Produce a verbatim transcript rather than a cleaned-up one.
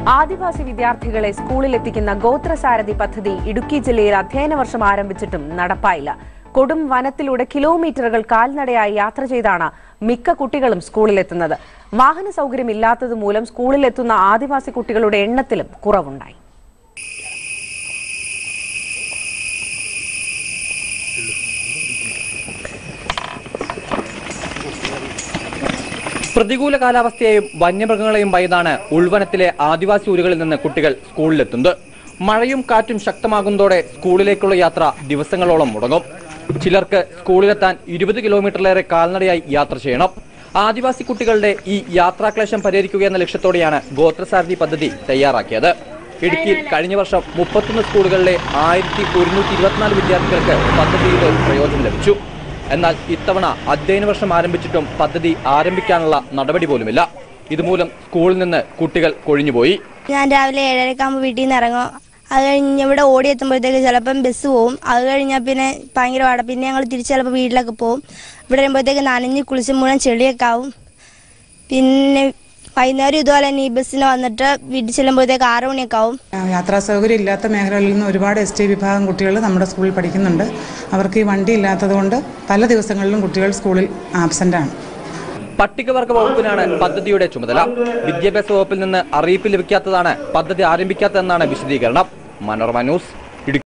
ആദിവാസി വിദ്യാർത്ഥികളെ സ്കൂളിലെത്തിക്കുന്ന ഗോത്രസാരഥി പദ്ധതി ഇടുക്കി ജില്ലയിൽ അധ്യയന വർഷം ആരംഭിച്ചിട്ടും നടപ്പായില്ല. കൊടും വനത്തിലൂടെ കിലോമീറ്ററുകൾ കാൽനടയായി യാത്ര ചെയ്താണ് മിക്ക കുട്ടികളും സ്കൂളിലെത്തുന്നത്. വാഹന സൗകര്യമില്ലാത്തതുമൂലം സ്കൂളിലെത്തുന്ന ആദിവാസി കുട്ടികളുടെ എണ്ണത്തിലും കുറവുണ്ടായി. പ്രതികൂല കാലാവസ്ഥയെയും വന്യമൃഗങ്ങളെയും ഭയന്നാണ് ഉൾവനത്തിലെ ആദിവാസി ഊരുകളിൽ നിന്ന് കുട്ടികൾ സ്കൂളിലെത്തുന്നത്. മഴയും കാറ്റും ശക്തമാകുന്നതോടെ സ്കൂളിലേക്കുള്ള യാത്ര ദിവസങ്ങളോളം മുടങ്ങും. ചിലർക്ക് സ്കൂളിലെത്താൻ ഇരുപത് കിലോമീറ്ററിലേറെ കാൽനടയായി യാത്ര ചെയ്യണം. ആദിവാസി കുട്ടികളുടെ ഈ യാത്രാക്ലേശം പരിഹരിക്കുക എന്ന ലക്ഷ്യത്തോടെയാണ് ഗോത്രസാരഥി പദ്ധതി തയ്യാറാക്കിയത്. ഇടുക്കിയിൽ കഴിഞ്ഞ വർഷം മുപ്പത്തൊന്ന് സ്കൂളുകളിലെ ആയിരത്തി ഒരുന്നൂറ്റി ഇരുപത്തിനാല് വിദ്യാർത്ഥികൾക്ക് പദ്ധതിയുടെ പ്രയോജനം ലഭിച്ചു. എന്നാൽ ഇത്തവണ അധ്യയന വർഷം ആരംഭിച്ചിട്ടും പദ്ധതി ആരംഭിക്കാനുള്ള നടപടി പോലുമില്ല. ഇതുമൂലം സ്കൂളിൽ നിന്ന് കുട്ടികൾ കൊഴിഞ്ഞുപോയി. ഞാൻ രാവിലെ ഏഴരക്കാകുമ്പോൾ വീട്ടിൽ നിന്ന് ഇറങ്ങും. അത് കഴിഞ്ഞ് ഇവിടെ ഓടിയെത്തുമ്പോഴത്തേക്ക് ചിലപ്പം ബസ് പോവും. അത് കഴിഞ്ഞാൽ പിന്നെ ഭയങ്കര പാട. പിന്നെ ഞങ്ങൾ തിരിച്ച് ചിലപ്പോൾ വീട്ടിലൊക്കെ പോവും. ഇവിടെ വരുമ്പോഴത്തേക്ക് നനഞ്ഞ് കുളിച്ച് മുഴുവൻ ചെളിയൊക്കെ ആവും. പിന്നെ വൈകുന്നേരം ഇതുപോലെ തന്നെ ഈ ബസ്സിന് വന്നിട്ട് വീട്ടിൽ ചെല്ലുമ്പോഴത്തേക്ക് ആറ് മണിയൊക്കെ ആവും. യാത്രാ സൗകര്യം ഇല്ലാത്ത മേഖലകളിൽ നിന്ന് ഒരുപാട് എസ് ടി വിഭാഗം കുട്ടികൾ നമ്മുടെ സ്കൂളിൽ പഠിക്കുന്നുണ്ട്. അവർക്ക് ഈ വണ്ടി ഇല്ലാത്തതുകൊണ്ട് പല ദിവസങ്ങളിലും കുട്ടികൾ സ്കൂളിൽ ആബ്സെന്റ് ആണ്. പട്ടികവർഗ വകുപ്പിനാണ് പദ്ധതിയുടെ ചുമതല. വിദ്യാഭ്യാസ വകുപ്പിൽ നിന്ന് അറിയിപ്പ് ലഭിക്കാത്തതാണ് പദ്ധതി ആരംഭിക്കാത്തതെന്നാണ് വിശദീകരണം. മനോരമ ന്യൂസ്.